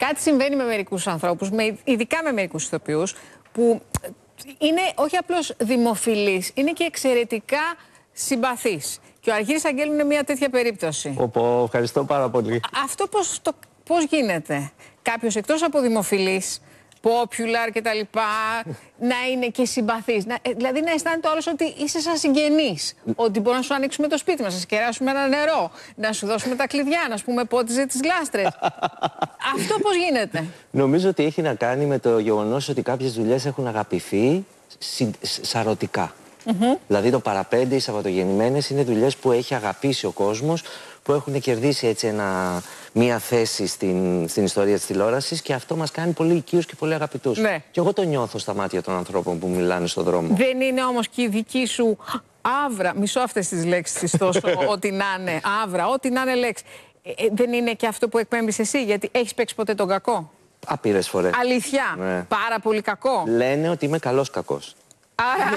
Κάτι συμβαίνει με μερικούς ανθρώπους, ειδικά με μερικούς ηθοποιούς, που είναι όχι απλώς δημοφιλείς, είναι και εξαιρετικά συμπαθείς. Και ο Αργύρης Αγγέλου είναι μια τέτοια περίπτωση. Ευχαριστώ πάρα πολύ. Αυτό πώς γίνεται? Κάποιος εκτός από δημοφιλής, popular και τα λοιπά, να είναι και συμπαθής. Δηλαδή να αισθάνεται όλος ότι είσαι σαν συγγενής. Ότι μπορούμε να σου ανοίξουμε το σπίτι μας, να σας κεράσουμε ένα νερό, να σου δώσουμε τα κλειδιά, να σου πούμε πότιζε τις γλάστρες. Αυτό πώς γίνεται? Νομίζω ότι έχει να κάνει με το γεγονός ότι κάποιες δουλειές έχουν αγαπηθεί σαρωτικά. Δηλαδή το παραπέντε, οι Σαββατογεννημένες είναι δουλειές που έχει αγαπήσει ο κόσμος, που έχουν κερδίσει έτσι μία θέση στην ιστορία της τηλεόρασης και αυτό μας κάνει πολύ οικείους και πολύ αγαπητούς. Ναι. Και εγώ το νιώθω στα μάτια των ανθρώπων που μιλάνε στον δρόμο. Δεν είναι όμως και η δική σου άβρα, μισώ αυτές τις λέξεις τόσο, ό,τι να είναι άβρα, ό,τι να είναι λέξη. Δεν είναι και αυτό που εκπέμπεις εσύ, γιατί έχεις παίξει ποτέ τον κακό? Άπειρες φορές. Αλήθεια? Ναι. Πάρα πολύ κακό. Λένε ότι είμαι καλός κακός. Άρα,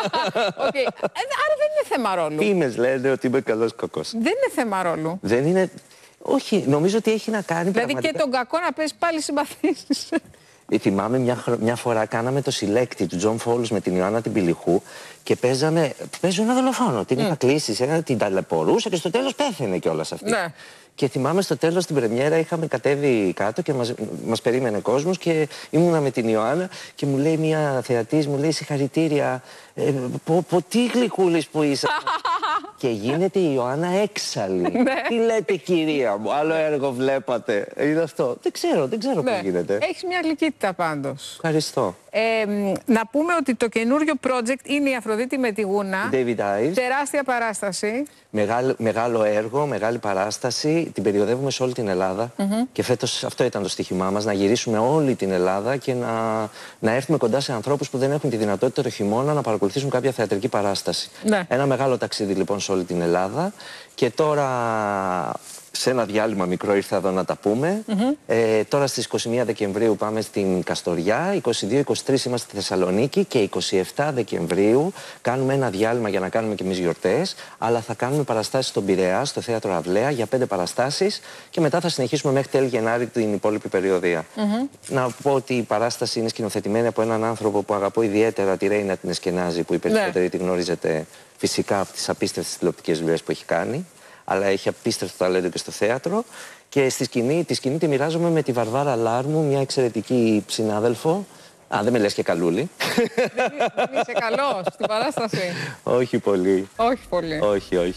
okay. Άρα δεν είναι θέμα ρόλου. Φήμες λένε ότι είμαι καλός κακός. Δεν είναι θέμα ρόλου. Δεν είναι... Όχι, νομίζω ότι έχει να κάνει δηλαδή πραγματικά... και τον κακό να πες πάλι συμπαθήσεις. Θυμάμαι μια φορά κάναμε το συλλέκτη του Τζον Φόλους με την Ιωάννα την Πηλιχού και παίζω ένα δολοφόνο. Την είχα κλείσει, την ταλαιπωρούσα και στο τέλος πέθαινε κιόλας αυτή. Ναι. Και θυμάμαι στο τέλος την πρεμιέρα είχαμε κατέβει κάτω και μας περίμενε κόσμος και ήμουνα με την Ιωάννα και μου λέει μια θεατής, μου λέει συγχαρητήρια, τι γλυκούλης που είσαι. Και γίνεται η Ιωάννα έξαλλη. Τι λέτε κυρία μου, άλλο έργο βλέπατε? Είναι αυτό. Δεν ξέρω πώς γίνεται. Έχεις μια γλυκύτητα πάντως. Ευχαριστώ. Να πούμε ότι το καινούριο project είναι η Αφροδίτη με τη Γούνα. David Ives. Τεράστια παράσταση. Μεγάλο έργο, μεγάλη παράσταση. Την περιοδεύουμε σε όλη την Ελλάδα. Και φέτος αυτό ήταν το στοίχημά μας, να γυρίσουμε όλη την Ελλάδα και να έρθουμε κοντά σε ανθρώπους που δεν έχουν τη δυνατότητα το χειμώνα να παρακολουθήσουν κάποια θεατρική παράσταση. Ένα μεγάλο ταξίδι λοιπόν σε όλη την Ελλάδα. Και τώρα σε ένα διάλειμμα μικρό ήρθα εδώ να τα πούμε. Τώρα στις 21 Δεκεμβρίου πάμε στην Καστοριά, 22-23 είμαστε στη Θεσσαλονίκη και 27 Δεκεμβρίου κάνουμε ένα διάλειμμα για να κάνουμε και εμείς γιορτές, αλλά θα κάνουμε παραστάσεις στον Πειραιά, στο Θέατρο Αυλαία για 5 παραστάσεις και μετά θα συνεχίσουμε μέχρι τέλη Γενάρη την υπόλοιπη περιοδία. Να πω ότι η παράσταση είναι σκηνοθετημένη από έναν άνθρωπο που αγαπώ ιδιαίτερα, τη Ρέινα την Εσκενάζη, που οι περισσότεροι τη γνωρίζετε φυσικά από τις απίστευτες τηλεοπτικές δουλειές που έχει κάνει, αλλά έχει απίστευτο ταλέντο και στο θέατρο. Και τη σκηνή τη μοιράζομαι με τη Βαρβάρα Λάρμου, μια εξαιρετική συνάδελφο. Δεν με λες και καλούλη. Δεν είσαι καλός στην παράσταση? Όχι πολύ. Όχι πολύ. Όχι.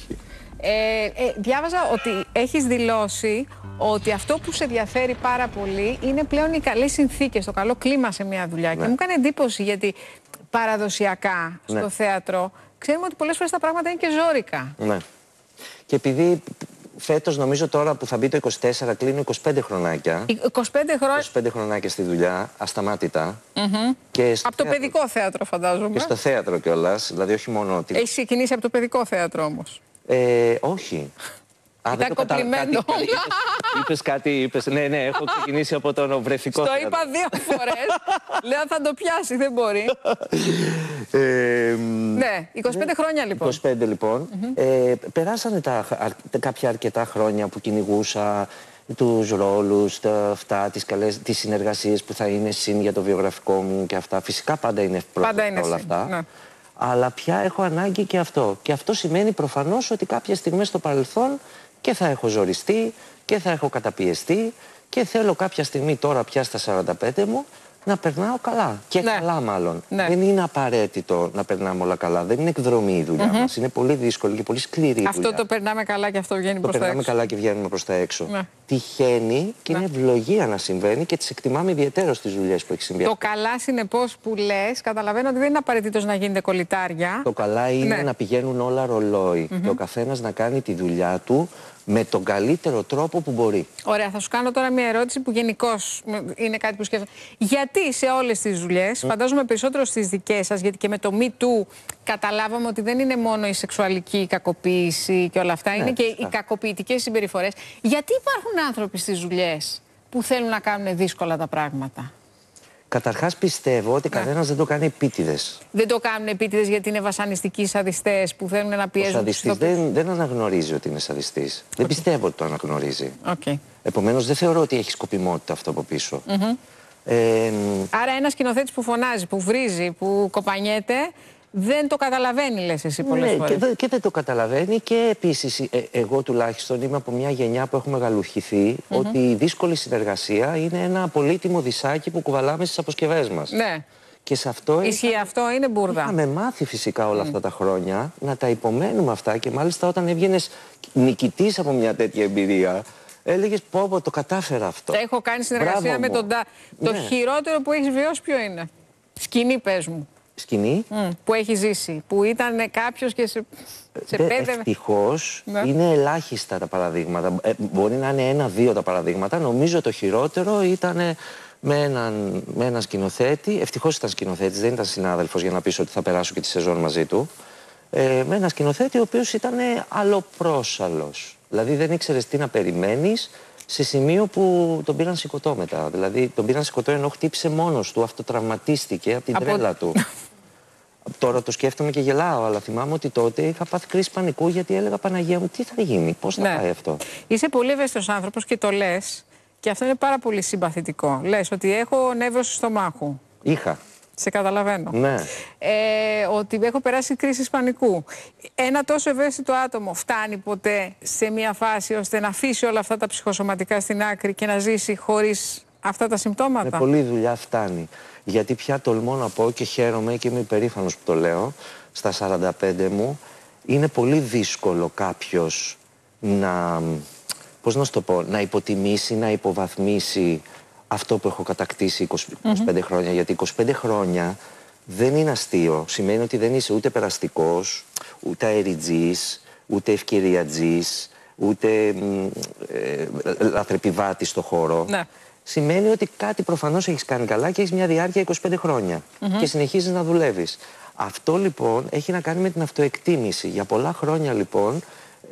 Διάβαζα ότι έχεις δηλώσει ότι αυτό που σε ενδιαφέρει πάρα πολύ είναι πλέον οι καλές συνθήκες, το καλό κλίμα σε μια δουλειά. Και μου έκανε εντύπωση γιατί παραδοσιακά στο θέατρο ξέρουμε ότι πολλές φορές τα πράγματα είναι και ζόρικα. Ναι. Και επειδή φέτος νομίζω τώρα που θα μπει το 24 κλείνω 25 χρονάκια. 25 χρονάκια στη δουλειά, ασταμάτητα. Και από το παιδικό θέατρο φαντάζομαι. Και στο θέατρο κιόλας, δηλαδή όχι μόνο... Έχεις ξεκινήσει από το παιδικό θέατρο όμως? Όχι. Ήταν κομπλιμένο. Είπες κάτι, ναι, έχω ξεκινήσει από το βρεφικό θέατρο. Το είπα 2 φορές, λέω θα το πιάσει, δεν μπορεί. Ναι, 25 χρόνια λοιπόν. 25 λοιπόν. Περάσανε κάποια αρκετά χρόνια που κυνηγούσα τους ρόλους, τις συνεργασίες που θα είναι συν για το βιογραφικό μου και αυτά. Φυσικά πάντα είναι ευπρόσδεκτα όλα αυτά. Ναι. Αλλά πια έχω ανάγκη και αυτό. Και αυτό σημαίνει προφανώς ότι κάποιες στιγμές στο παρελθόν και θα έχω ζοριστεί και θα έχω καταπιεστεί και θέλω κάποια στιγμή τώρα πια στα 45 μου να περνάω καλά. Και καλά μάλλον. Δεν είναι απαραίτητο να περνάμε όλα καλά. Δεν είναι εκδρομή η δουλειά μας. Είναι πολύ δύσκολη και πολύ σκληρή αυτό δουλειά. Το περνάμε καλά και αυτό βγαίνει προς τα έξω. Το περνάμε καλά και βγαίνουμε προς τα έξω. Τυχαίνει και είναι ευλογία να συμβαίνει και τις εκτιμάμε ιδιαίτερα στις δουλειές που έχει συμβεί. Το καλά συνεπώς που λες, καταλαβαίνω ότι δεν είναι απαραίτητο να γίνεται κολλητάρια. Το καλά είναι να πηγαίνουν όλα ρολόι και ο καθένας να κάνει τη δουλειά του με τον καλύτερο τρόπο που μπορεί. Ωραία, θα σου κάνω τώρα μια ερώτηση που γενικώς είναι κάτι που σκέφτομαι. Γιατί σε όλες τις δουλειές, φαντάζομαι περισσότερο στις δικές σας, γιατί και με το Me Too καταλάβαμε ότι δεν είναι μόνο η σεξουαλική κακοποίηση και όλα αυτά, είναι και οι κακοποιητικές συμπεριφορές. Γιατί υπάρχουν άνθρωποι στις δουλειές που θέλουν να κάνουν δύσκολα τα πράγματα? Καταρχάς πιστεύω ότι κανένας δεν το κάνει επίτηδες. Δεν το κάνουν επίτηδες γιατί είναι βασανιστικοί σαδιστές που θέλουν να πιέζουν. Ο σαδιστής δεν αναγνωρίζει ότι είναι σαδιστής. Δεν πιστεύω ότι το αναγνωρίζει. Επομένως δεν θεωρώ ότι έχει σκοπιμότητα αυτό από πίσω. Άρα ένας σκηνοθέτης που φωνάζει, που βρίζει, που κοπανιέται, δεν το καταλαβαίνει, λες εσύ πολλές φορές. Και δεν το καταλαβαίνει και επίσης εγώ τουλάχιστον είμαι από μια γενιά που έχω μεγαλουχηθεί ότι η δύσκολη συνεργασία είναι ένα πολύτιμο δισάκι που κουβαλάμε στις αποσκευές μας. Ναι. Και σε αυτό ισχύει αυτό, είναι μπουρδα. Είχαμε μάθει φυσικά όλα αυτά τα χρόνια να τα υπομένουμε αυτά και μάλιστα όταν έβγαινες νικητής από μια τέτοια εμπειρία έλεγες πω το κατάφερα αυτό. Έχω κάνει συνεργασία με τον Τά. Το χειρότερο που έχεις βιώσει ποιο είναι? Σκηνή, πες μου. Σκηνή. Που έχει ζήσει, που ήταν κάποιος και σε πέδευε. Ευτυχώς είναι ελάχιστα τα παραδείγματα. Μπορεί να είναι ένα-δύο τα παραδείγματα. Νομίζω το χειρότερο ήταν με έναν σκηνοθέτη. Ευτυχώς ήταν σκηνοθέτης, δεν ήταν συνάδελφος για να πεις ότι θα περάσω και τη σεζόν μαζί του. Με έναν σκηνοθέτη ο οποίος ήταν αλλοπρόσαλλος. Δηλαδή δεν ήξερες τι να περιμένεις, σε σημείο που τον πήραν σηκωτό μετά. Δηλαδή τον πήραν σηκωτό ενώ χτύπησε μόνος του, αυτοτραυματίστηκε από την τρέλα του. Τώρα το σκέφτομαι και γελάω, αλλά θυμάμαι ότι τότε είχα πάθει κρίση πανικού γιατί έλεγα Παναγία μου, τι θα γίνει, πώς θα πάει αυτό. Είσαι πολύ ευαίσθητος άνθρωπος και το λες, και αυτό είναι πάρα πολύ συμπαθητικό. Λες ότι έχω νεύρωση στομάχου. Είχα. Σε καταλαβαίνω. Ναι. Ότι έχω περάσει κρίση πανικού. Ένα τόσο ευαίσθητο άτομο φτάνει ποτέ σε μια φάση ώστε να αφήσει όλα αυτά τα ψυχοσωματικά στην άκρη και να ζήσει χωρίς αυτά τα συμπτώματα? Με πολλή δουλειά φτάνει. Γιατί πια τολμώ να πω και χαίρομαι και είμαι υπερήφανος που το λέω, στα 45 μου, είναι πολύ δύσκολο κάποιος να, πώς να σου το πω, να υποτιμήσει, να υποβαθμίσει αυτό που έχω κατακτήσει 25 χρόνια. Γιατί 25 χρόνια δεν είναι αστείο. Σημαίνει ότι δεν είσαι ούτε περαστικός, ούτε αεριτζής, ούτε ευκαιριατζής, ούτε λαθρεπιβάτης στο χώρο. Ναι. Σημαίνει ότι κάτι προφανώς έχεις κάνει καλά και έχεις μια διάρκεια 25 χρόνια και συνεχίζεις να δουλεύεις. Αυτό λοιπόν έχει να κάνει με την αυτοεκτίμηση. Για πολλά χρόνια λοιπόν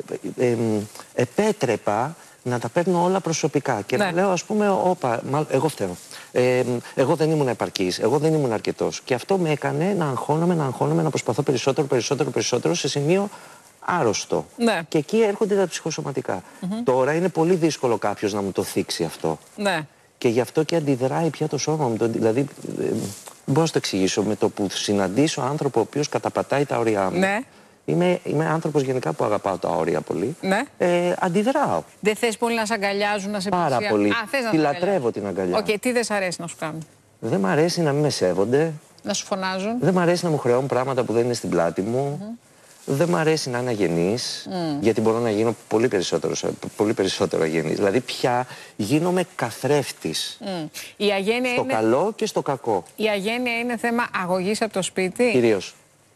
επέτρεπα να τα παίρνω όλα προσωπικά και να λέω ας πούμε όπα, εγώ φταίω. Εγώ δεν ήμουν επαρκής, εγώ δεν ήμουν αρκετός. Και αυτό με έκανε να αγχώνομαι, να προσπαθώ περισσότερο σε σημείο άρρωστο. Ναι. Και εκεί έρχονται τα ψυχοσωματικά. Τώρα είναι πολύ δύσκολο κάποιος να μου το θίξει αυτό. Ναι. Και γι' αυτό και αντιδράει πια το σώμα μου. Δηλαδή, μπορώ να το εξηγήσω. Με το που συναντήσω άνθρωπο ο οποίος καταπατάει τα όρια μου. Ναι. Είμαι άνθρωπος γενικά που αγαπάω τα όρια πολύ. Ναι. Αντιδράω. Δεν θες πολύ να σε αγκαλιάζουν, να σε πλησιάζουν? Πάρα πολύ. Τη λατρεύω την αγκαλιά. Τι δεν σ' αρέσει να σου κάνουν? Δεν μ' αρέσει να μην με σέβονται. Να σου φωνάζουν. Δεν μ' αρέσει να μου χρεώνουν πράγματα που δεν είναι στην πλάτη μου. Δεν μ' αρέσει να είναι αγενής, γιατί μπορώ να γίνω πολύ περισσότερο αγενής. Δηλαδή πια γίνομαι καθρέφτης. Η αγένεια στο καλό και στο κακό. Η αγένεια είναι θέμα αγωγής από το σπίτι. Κυρίως.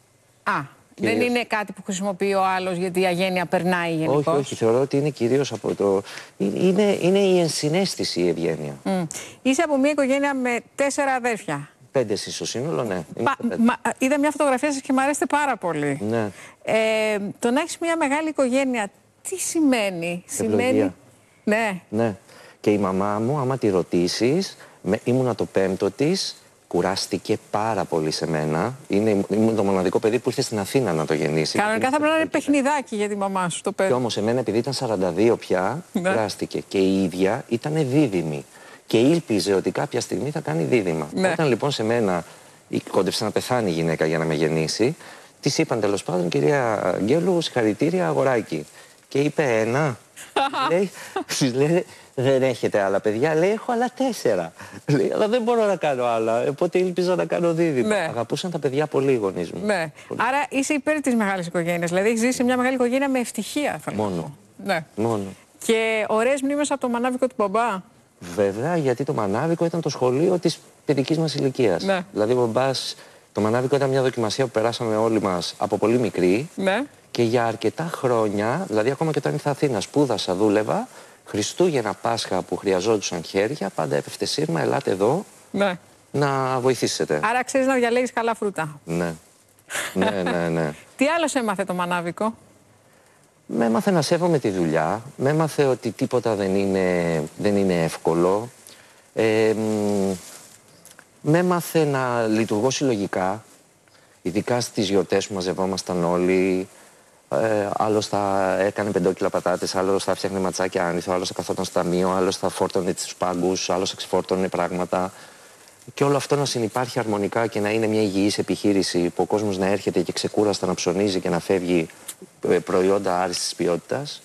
Δεν είναι κάτι που χρησιμοποιεί ο άλλος γιατί η αγένεια περνάει γενικώς? Όχι, θεωρώ ότι είναι κυρίως από το... Είναι η ενσυναίσθηση η ευγένεια. Είσαι από μια οικογένεια με 4 αδέρφια. 5 εσείς στο σύνολο, ναι. Είδα μια φωτογραφία σας και μου αρέσει πάρα πολύ. Ναι. Το να έχεις μια μεγάλη οικογένεια, τι σημαίνει? Σημαίνει... Ναι. Και η μαμά μου, άμα τη ρωτήσεις, ήμουνα το 5ο της, κουράστηκε πάρα πολύ σε μένα. Ήμουν το μοναδικό παιδί που ήρθε στην Αθήνα να το γεννήσει. Κανονικά θα πρέπει να είναι παιχνιδάκι για τη μαμά σου το παιδί. Και όμως εμένα, επειδή ήταν 42 πια, κουράστηκε. Και η ίδια ήταν δίδυμη. Και ήλπιζε ότι κάποια στιγμή θα κάνει δίδυμα. Όταν λοιπόν σε μένα κόντεψε να πεθάνει η γυναίκα για να με γεννήσει, της είπαν τέλος πάντων, κυρία Αγγέλου, συγχαρητήρια, αγοράκι. Και είπε ένα. Λέει, δεν έχετε άλλα παιδιά? Λέει, έχω άλλα 4. Λέει, αλλά δεν μπορώ να κάνω άλλα. Οπότε ήλπιζα να κάνω δίδυμα. Αγαπούσαν τα παιδιά πολύ οι γονείς μου. Άρα είσαι υπέρ της μεγάλης οικογένειας. Δηλαδή έχεις ζήσει μια μεγάλη οικογένεια με ευτυχία. Μόνο. Και ωραίες μνήμες από το μανάβικο του μπαμπά? Βέβαια, γιατί το μανάβικο ήταν το σχολείο της παιδικής μας ηλικίας. Δηλαδή, ο μπαμπάς, το μανάβικο ήταν μια δοκιμασία που περάσαμε όλοι μας από πολύ μικρή. Και για αρκετά χρόνια, δηλαδή ακόμα και όταν ήρθα Αθήνα, σπούδασα, δούλευα, Χριστούγεννα, Πάσχα που χρειαζόντουσαν χέρια, πάντα έπεφτε σύρμα, ελάτε εδώ να βοηθήσετε. Άρα ξέρεις να διαλέγεις καλά φρούτα. Ναι. Τι άλλο σε έμαθε το μανάβικο? Με έμαθε να σέβομαι τη δουλειά, με έμαθε ότι τίποτα δεν είναι εύκολο. Με έμαθε να λειτουργώ συλλογικά, ειδικά στις γιορτές που μαζευόμασταν όλοι. Άλλος θα έκανε 5 κιλά πατάτες, άλλος θα φτιάχνε ματσάκια άνηθο, άλλος θα καθόταν στο ταμείο, άλλος θα φόρτωνε τους πάγκους, άλλος θα ξεφόρτωνε πράγματα. Και όλο αυτό να συνυπάρχει αρμονικά και να είναι μια υγιής επιχείρηση που ο κόσμος να έρχεται και ξεκούραστα να ψωνίζει και να φεύγει προϊόντα άριστης ποιότητας.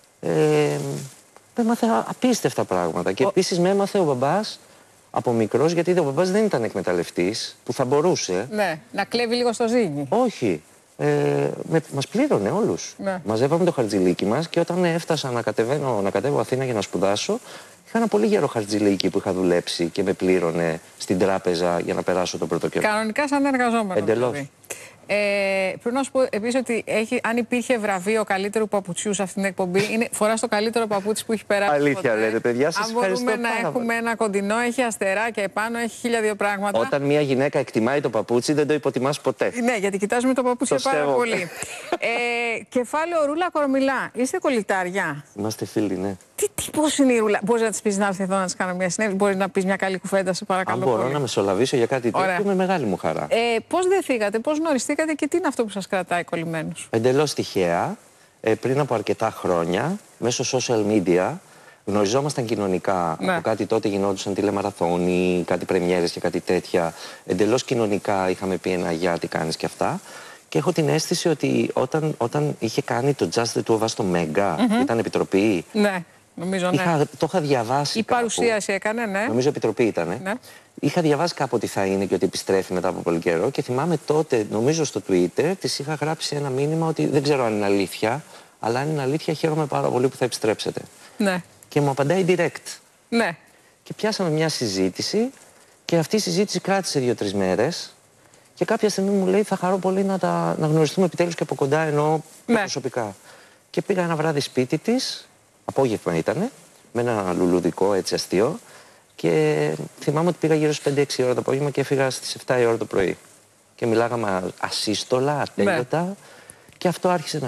Με έμαθε απίστευτα πράγματα. Και επίσης με έμαθε ο μπαμπάς από μικρός, γιατί ο μπαμπάς δεν ήταν εκμεταλλευτής, που θα μπορούσε. Ναι, να κλέβει λίγο στο ζύγι. Όχι. Μας πλήρωνε όλους. Ναι. Μαζεύαμε το χαρτζηλίκι μας και όταν έφτασα να κατέβω Αθήνα για να σπουδάσω, είχα ένα πολύ γέρο χαρτζηλίκι που είχα δουλέψει και με πλήρωνε στην τράπεζα για να περάσω το πρώτο καιρό. Κανονικά σαν εργαζόμενο. Εντελώς. Δηλαδή. Πρέπει να σου πω επίσης ότι αν υπήρχε βραβείο καλύτερου παπουτσιού σε αυτήν την εκπομπή, φοράς το καλύτερο παπούτσι που έχει περάσει. Αλήθεια ποτέ. λέτε, παιδιά, σας ευχαριστώ. Αν μπορούμε να έχουμε ένα κοντινό, έχει αστεράκια επάνω, έχει 1002 πράγματα. Όταν μια γυναίκα εκτιμάει το παπούτσι, δεν το υποτιμάς ποτέ. Ναι, γιατί κοιτάζουμε το παπούτσι πάρα πολύ. Κεφάλαιο Ρούλα Κορομιλά. Είστε κολλητάρια. Είμαστε φίλοι, ναι. Πώς είναι η Ρούλα, μπορείς να της πεις να έρθει εδώ να της κάνω μια συνέντευξη, μπορείς να πεις μια καλή κουβέντα, σε παρακαλώ. Αν μπορώ να μεσολαβήσω για κάτι τέτοιο, με μεγάλη μου χαρά. Πώς δεθήκατε, πώς γνωριστήκατε και τι είναι αυτό που σας κρατάει κολλημένους? Εντελώς τυχαία, πριν από αρκετά χρόνια, μέσω social media, γνωριζόμασταν κοινωνικά. Ναι. Από κάτι τότε γινόντουσαν τηλεμαραθώνοι, κάτι πρεμιέρες και κάτι τέτοια. Εντελώς κοινωνικά είχαμε πει ένα γεια, τι κάνεις και αυτά. Και έχω την αίσθηση ότι όταν είχε κάνει το Just the Two of Us στο Μέγκα, ήταν επιτροπή. Ναι, νομίζω ναι. Το είχα διαβάσει. Η παρουσίαση έκανε, ναι. Νομίζω επιτροπή ήταν. Ναι. Είχα διαβάσει κάπου ότι θα είναι και ότι επιστρέφει μετά από πολύ καιρό και θυμάμαι τότε, νομίζω στο Twitter, της είχα γράψει ένα μήνυμα ότι δεν ξέρω αν είναι αλήθεια, αλλά αν είναι αλήθεια χαίρομαι πάρα πολύ που θα επιστρέψετε. Ναι. Και μου απαντάει direct. Ναι. Και πιάσαμε μια συζήτηση και αυτή η συζήτηση κράτησε 2-3 μέρες και κάποια στιγμή μου λέει θα χαρώ πολύ να γνωριστούμε επιτέλους και από κοντά, εννοώ προσωπικά. Και πήγα ένα βράδυ σπίτι της, απόγευμα ήτανε, με ένα λουλουδικό έτσι αστείο. Και θυμάμαι ότι πήγα γύρω στις 5-6 ώρα το απόγευμα και έφυγα στις 7 η ώρα το πρωί. Και μιλάγαμε ασύστολα, ατέλειωτα. Ναι. Και αυτό άρχισε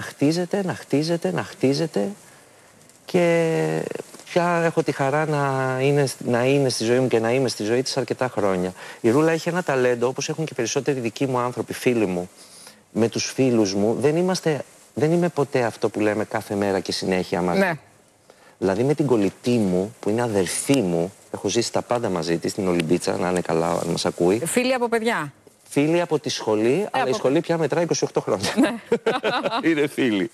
να χτίζεται. Και πια έχω τη χαρά να είναι στη ζωή μου και να είμαι στη ζωή της αρκετά χρόνια. Η Ρούλα έχει ένα ταλέντο, όπως έχουν και περισσότεροι δικοί μου άνθρωποι, φίλοι μου, με τους φίλους μου. Δεν είμαι ποτέ αυτό που λέμε κάθε μέρα και συνέχεια μαζί. Ναι. Δηλαδή με την κολλητή μου, που είναι αδερφή μου, έχω ζήσει τα πάντα μαζί της, στην Ολυμπίτσα, να είναι καλά αν μας ακούει. Φίλοι από παιδιά. Φίλοι από τη σχολή, αλλά η σχολή πια μετράει 28 χρόνια. Ναι. Είναι φίλοι.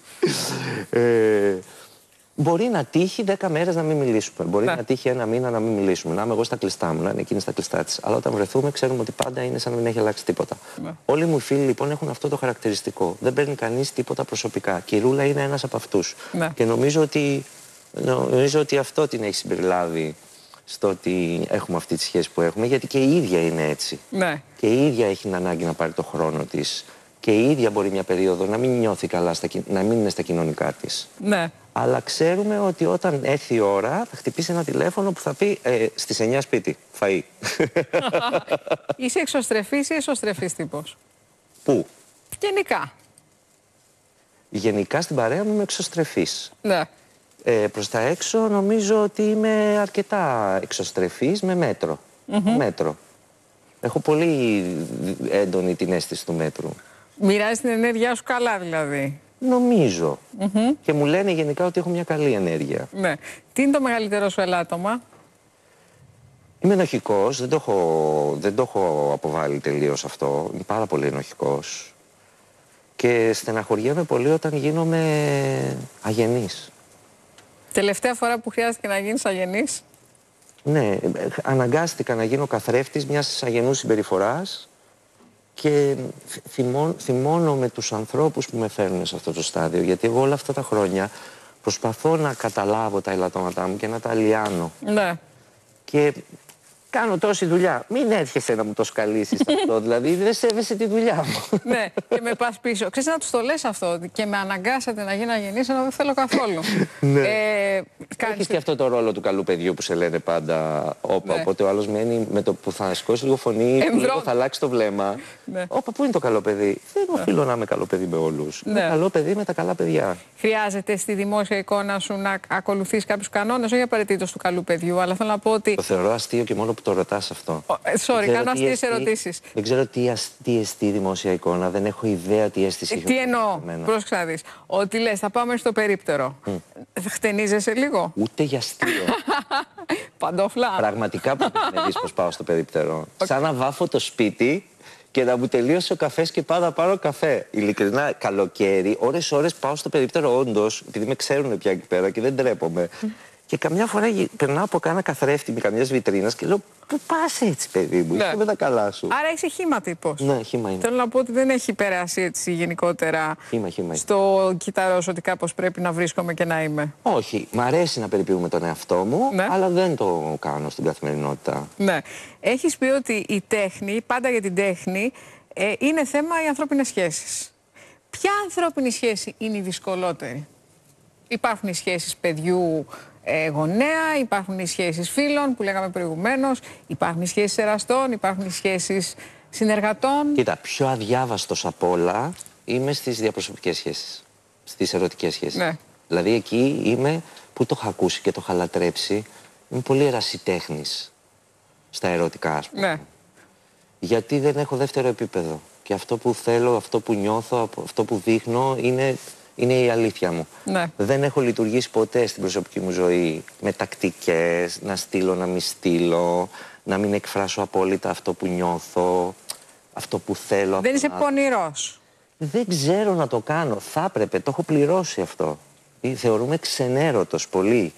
Μπορεί να τύχει 10 μέρες να μην μιλήσουμε. Μπορεί να τύχει ένα μήνα να μην μιλήσουμε. Να είμαι εγώ στα κλειστά μου, να είναι εκείνη στα κλειστά της. Αλλά όταν βρεθούμε, ξέρουμε ότι πάντα είναι σαν να μην έχει αλλάξει τίποτα. Όλοι μου οι φίλοι λοιπόν έχουν αυτό το χαρακτηριστικό. Δεν παίρνει κανείς τίποτα προσωπικά. Και η Ρούλα είναι ένας από αυτούς. Και νομίζω ότι αυτό την έχει συμπεριλάβει στο ότι έχουμε αυτή τη σχέση που έχουμε, γιατί και η ίδια είναι έτσι. Ναι. Και η ίδια έχει την ανάγκη να πάρει το χρόνο της. Και η ίδια μπορεί μια περίοδο να μην νιώθει καλά, να μην είναι στα κοινωνικά της. Ναι. Αλλά ξέρουμε ότι όταν έρθει η ώρα θα χτυπήσει ένα τηλέφωνο που θα πει στις 9 σπίτι, φαΐ. Είσαι εξωστρεφής ή εσωστρεφής τύπος? Πού? Γενικά. Γενικά στην παρέα μου είμαι εξωστρεφής. Ναι. Προς τα έξω νομίζω ότι είμαι αρκετά εξωστρεφής με μέτρο. Μέτρο. Έχω πολύ έντονη την αίσθηση του μέτρου. Μοιράζεις την ενέργειά σου καλά δηλαδή? Νομίζω. Και μου λένε γενικά ότι έχω μια καλή ενέργεια. Ναι. Τι είναι το μεγαλύτερο σου ελάττωμα? Είμαι ενοχικός, δεν το έχω αποβάλει τελείως αυτό. Είμαι πάρα πολύ ενοχικός. Και στεναχωριέμαι πολύ όταν γίνομαι αγενής. Τελευταία φορά που χρειάστηκε να γίνεις αγενής? Ναι, αναγκάστηκα να γίνω καθρέφτης μιας αγενούς συμπεριφοράς και θυμώνω τους ανθρώπους που με φέρνουν σε αυτό το στάδιο. Γιατί εγώ όλα αυτά τα χρόνια προσπαθώ να καταλάβω τα ελαττώματά μου και να τα λιάνω. Ναι. Και κάνω τόση δουλειά. Μην έρχεσαι να μου το σκαλίσεις αυτό, δηλαδή δεν σέβεσαι τη δουλειά μου. Ναι, και με πας πίσω. Ξέρεις να τους το λες αυτό και με αναγκάσατε να γίνω αγενής, ενώ δεν θέλω καθόλου. Ναι. Έχεις και αυτό το ρόλο του καλού παιδιού που σε λένε πάντα. Οπότε ο άλλος μένει με το που θα σηκώσει λίγο φωνή, που λίγο θα αλλάξει το βλέμμα. Ναι. Όπα, πού είναι το καλό παιδί? Δεν οφείλω να είμαι καλό παιδί με όλους. Ναι. Είμαι καλό παιδί με τα καλά παιδιά. Χρειάζεται στη δημόσια εικόνα σου να ακολουθείς κάποιους κανόνες, όχι απαραίτητος του καλού παιδιού, αλλά θέλω να πω ότι. Το θεωρώ αστείο και μόνο που το ρωτάς αυτό. Sorry, κάνω αστείες ερωτήσεις. Δεν ξέρω τι εστί δημόσια εικόνα, δεν έχω ιδέα τι αίσθηση έχει. Τι εννοώ, πρόσεξε να δεις. Ότι λες, θα πάμε στο περίπτερο. Χτενίζεσαι λίγο? Ούτε για αστείο. Παντόφλα. Πραγματικά που με δεις πως πάω στο περίπτερο. Σαν να βάφω το σπίτι και να μου τελείωσε ο καφές και πάω να πάρω καφέ. Ειλικρινά, καλοκαίρι, ώρες πάω στο περίπτερο, όντως, επειδή με ξέρουν πια εκεί πέρα και δεν τρέπομαι. Και καμιά φορά περνάω από κάνα καθρέφτη με καμιάς βιτρίνας και λέω: πού πας έτσι, παιδί μου, είσαι με τα καλά σου. Άρα είσαι χύμα τύπος. Ναι, χύμα είναι. Θέλω να πω ότι δεν έχει περάσει έτσι γενικότερα χύμα στο κυταρός ότι κάπως πρέπει να βρίσκομαι και να είμαι. Όχι, μ' αρέσει να περιποιούμε τον εαυτό μου, αλλά δεν το κάνω στην καθημερινότητα. Ναι. Έχεις πει ότι η τέχνη, πάντα για την τέχνη, είναι θέμα οι ανθρώπινες σχέσεις. Ποια ανθρώπινη σχέση είναι η δυσκολότερη? Υπάρχουν οι σχέσεις παιδιού γονέα, υπάρχουν οι σχέσεις φίλων που λέγαμε προηγουμένως, υπάρχουν οι σχέσεις εραστών, υπάρχουν οι σχέσεις συνεργατών. Κοίτα, πιο αδιάβαστος απ' όλα είμαι στις διαπροσωπικές σχέσεις, στις ερωτικές σχέσεις. Ναι. Δηλαδή εκεί είμαι που το έχω ακούσει και το έχω λατρέψει, είμαι πολύ ερασιτέχνης στα ερωτικά, ας πούμε. Ναι. Γιατί δεν έχω δεύτερο επίπεδο. Και αυτό που θέλω, αυτό που νιώθω, αυτό που δείχνω είναι η αλήθεια μου. Ναι. Δεν έχω λειτουργήσει ποτέ στην προσωπική μου ζωή με τακτικές, να στείλω, να μην στείλω, να μην εκφράσω απόλυτα αυτό που νιώθω, αυτό που θέλω. Δεν είσαι πονηρός? Δεν ξέρω να το κάνω. Θα έπρεπε, το έχω πληρώσει αυτό. Θεωρούμε ξενέρωτος πολύ.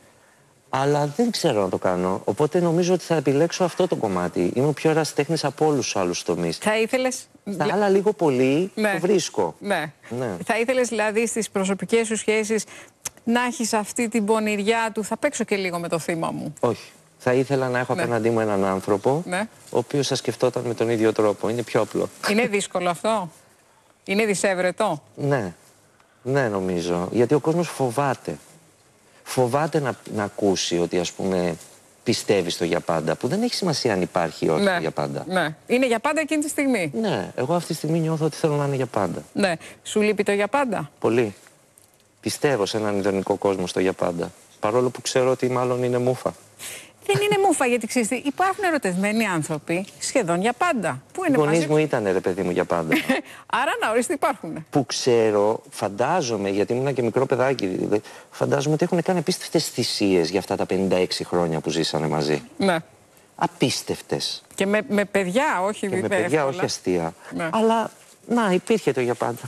Αλλά δεν ξέρω να το κάνω. Οπότε νομίζω ότι θα επιλέξω αυτό το κομμάτι. Είμαι ο πιο ερασιτέχνης από όλους τους άλλους τομείς. Θα ήθελες... Στα άλλα λίγο πολύ το βρίσκω. Ναι. Θα ήθελες δηλαδή στις προσωπικές σου σχέσεις να έχεις αυτή την πονηριά του θα παίξω και λίγο με το θύμα μου? Όχι. Θα ήθελα να έχω απέναντί μου έναν άνθρωπο ο οποίος θα σκεφτόταν με τον ίδιο τρόπο. Είναι πιο απλό. Είναι δύσκολο αυτό? Είναι δυσέβρετο? Ναι. Ναι, νομίζω. Γιατί ο κόσμος φοβάται. Φοβάται να ακούσει ότι, ας πούμε, πιστεύει στο για πάντα, που δεν έχει σημασία αν υπάρχει ή όχι το για πάντα. Ναι. Είναι για πάντα εκείνη τη στιγμή. Ναι. Εγώ αυτή τη στιγμή νιώθω ότι θέλω να είναι για πάντα. Ναι. Σου λείπει το για πάντα? Πολύ. Πιστεύω σε έναν ιδανικό κόσμο στο για πάντα. Παρόλο που ξέρω ότι μάλλον είναι μούφα. Δεν είναι μούφα, γιατί ξέρεις, υπάρχουν ερωτευμένοι άνθρωποι σχεδόν για πάντα. Που είναι οι γονείς μου ήταν, ρε παιδί μου, για πάντα. Άρα να ορίστε, υπάρχουν. Που ξέρω, φαντάζομαι, γιατί ήμουν και μικρό παιδάκι, φαντάζομαι ότι έχουν κάνει απίστευτες θυσίες για αυτά τα 56 χρόνια που ζήσανε μαζί. Ναι. Απίστευτες. Και με παιδιά, όχι με παιδιά, όχι αστεία. Ναι. Αλλά, να, υπήρχε το για πάντα.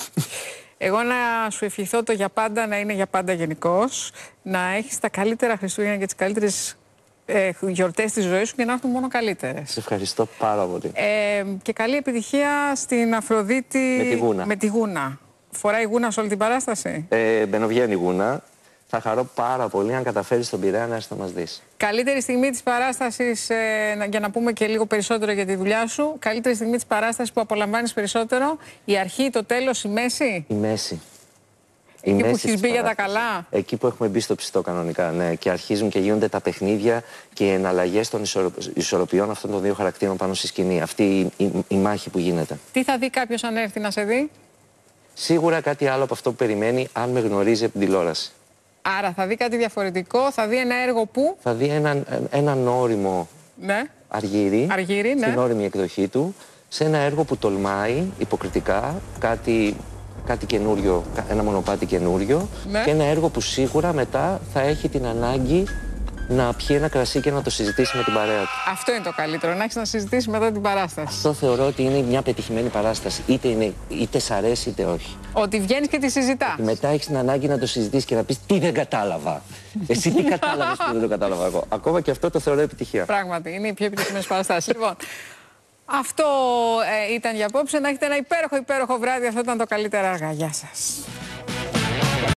Εγώ να σου ευχηθώ το για πάντα να είναι για πάντα γενικώς, να έχεις τα καλύτερα Χριστούγεννα και τις καλύτερες γιορτές της ζωής σου και να έρθουν μόνο καλύτερες. Σε ευχαριστώ πάρα πολύ. Και καλή επιτυχία στην Αφροδίτη με τη Γούνα. Φοράει γούνα σε όλη την παράσταση? Μπαινοβγαίνει γούνα. Θα χαρώ πάρα πολύ αν καταφέρεις στον Πειραιά να έρθεις να μας δεις. Καλύτερη στιγμή της παράστασης, για να πούμε και λίγο περισσότερο για τη δουλειά σου, καλύτερη στιγμή της παράστασης που απολαμβάνεις περισσότερο, η αρχή, το τέλος, η μέση? Η μέση. Εκεί που έχεις μπει για τα καλά. Εκεί που έχουμε μπει στο ψητό κανονικά, ναι. Και αρχίζουν και γίνονται τα παιχνίδια και οι εναλλαγές των ισορροπιών αυτών των δύο χαρακτήρων πάνω στη σκηνή. Αυτή η μάχη που γίνεται. Τι θα δει κάποιος αν έρθει να σε δει? Σίγουρα κάτι άλλο από αυτό που περιμένει αν με γνωρίζει από την τηλεόραση. Άρα θα δει κάτι διαφορετικό, θα δει ένα έργο που... Θα δει έναν όριμο Αργύρι, στην όριμη εκδοχή του, σε ένα έργο που τολμάει υποκριτικά, κάτι καινούριο, ένα μονοπάτι καινούριο και ένα έργο που σίγουρα μετά θα έχει την ανάγκη να πιει ένα κρασί και να το συζητήσει με την παρέα του. Αυτό είναι το καλύτερο, να έχεις να συζητήσεις μετά την παράσταση. Αυτό θεωρώ ότι είναι μια πετυχημένη παράσταση. Είτε σ' αρέσει είτε όχι. Ότι βγαίνεις και τη συζητάς. Μετά έχεις την ανάγκη να το συζητήσεις και να πεις τι δεν κατάλαβα. Εσύ τι κατάλαβες που δεν το κατάλαβα εγώ. Ακόμα και αυτό το θεωρώ επιτυχία. Πράγματι, είναι οι πιο επιτυχημένες παραστάσεις. Λοιπόν, αυτό ήταν για απόψε. Να έχετε ένα υπέροχο βράδυ. Αυτό ήταν το καλύτερα αργά. Γεια σας.